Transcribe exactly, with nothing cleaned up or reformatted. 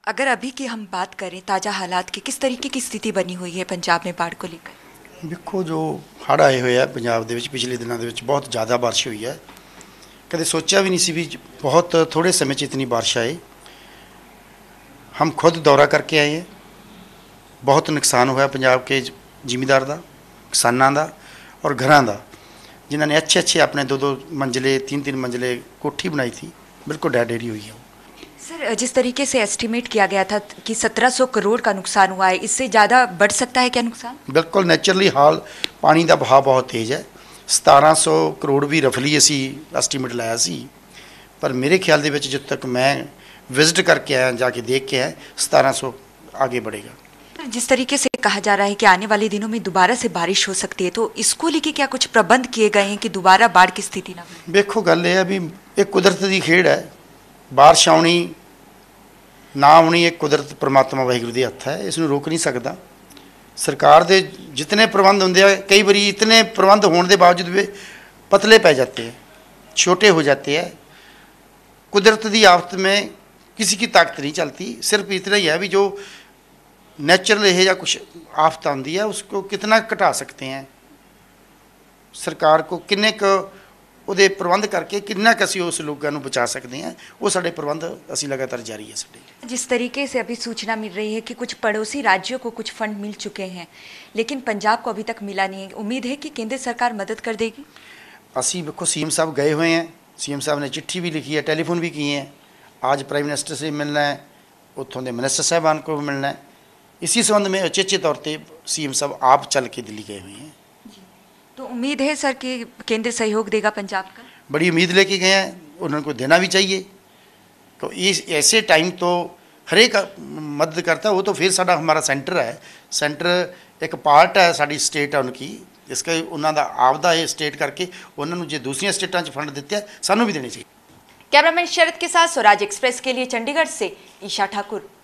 अगर अभी की हम बात करें ताज़ा हालात की, किस तरीके की स्थिति बनी हुई है पंजाब में बाढ़ को लेकर? देखो जो हड़ आए हुए है पंजाब ਦੇ ਵਿੱਚ ਪਿਛਲੇ ਦਿਨਾਂ ਦੇ ਵਿੱਚ बहुत ज़्यादा बारिश हुई है। कदे सोचा भी नहीं सी भी बहुत थोड़े समय च इतनी बारिश आए। हम खुद दौरा करके आए हैं। बहुत नुकसान हुआ पंजाब के जिमीदार का, किसानों का और घरों का, जिन्होंने अच्छे अच्छे अपने दो दो मंजिले तीन तीन मंजिले कोठी बनाई थी, बिल्कुल ढह ढेरी हुई है। सर, जिस तरीके से एस्टिमेट किया गया था कि सत्रह सौ करोड़ का नुकसान हुआ है, इससे ज़्यादा बढ़ सकता है क्या नुकसान? बिल्कुल नेचुरली हाल पानी का बहाव बहुत तेज़ है। सतारह सौ करोड़ भी रफली असी एस्टीमेट लाया सी, पर मेरे ख्याल दे विच जब तक मैं विजिट करके आया, जाके देख के आया, सतारह सौ आगे बढ़ेगा। जिस तरीके से कहा जा रहा है कि आने वाले दिनों में दोबारा से बारिश हो सकती है, तो इसको लेके क्या कुछ प्रबंध किए गए हैं कि दोबारा बाढ़ की स्थिति ना बने? देखो गल ये है भी एक कुदरत की खेड है। बारिश आनी ना आनी एक कुदरत परमात्मा वाहिगुरू के हत्थ है, इसनूं रोक नहीं सकता। सरकार के जितने प्रबंध होंगे, कई बार इतने प्रबंध होने के बावजूद भी पतले पै जाते हैं, छोटे हो जाते हैं। कुदरत की आफत में किसी की ताकत नहीं चलती। सिर्फ इतना ही है भी जो नेचुरल यह या कुछ आफत आती है उसको कितना घटा सकते हैं, सरकार को किन्ने क उहदे प्रबंध करके किन्ना क असीं उस लोगों को बचा सकते हैं, वो साडे प्रबंध असीं लगातार जारी है साडे। जिस तरीके से अभी सूचना मिल रही है कि कुछ पड़ोसी राज्यों को कुछ फंड मिल चुके हैं, लेकिन पंजाब को अभी तक मिला नहीं है, उम्मीद है कि केंद्र सरकार मदद कर देगी? असीं देखो सीएम साहब गए हुए हैं, सीएम साहब ने चिट्ठी भी लिखी है, टेलीफोन भी किए हैं। आज प्राइम मिनिस्टर से मिलना है, उत्थों के मिनिस्टर साहबान को मिलना है। इसी संबंध में अचेचे तौर पर सीएम साहब आप चल के दिल्ली गए हुए हैं। तो उम्मीद है सर कि केंद्र सहयोग देगा पंजाब का? बड़ी उम्मीद लेके गए हैं, उन्होंने देना भी चाहिए। तो इस ऐसे टाइम तो हर एक मदद करता है। वो तो फिर साडा हमारा सेंटर है, सेंटर एक पार्ट है साड़ी स्टेट है उनकी, इसका उन्होंने आपदा है स्टेट करके उन्होंने जो दूसरी स्टेटा फंड दिते हैं सानू भी देने चाहिए। कैमरामैन शरद के साथ स्वराज एक्सप्रेस के लिए चंडीगढ़ से ईशा ठाकुर।